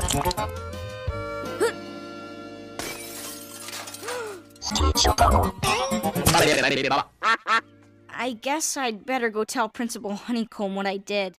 I guess I'd better go tell Principal Honeycomb what I did.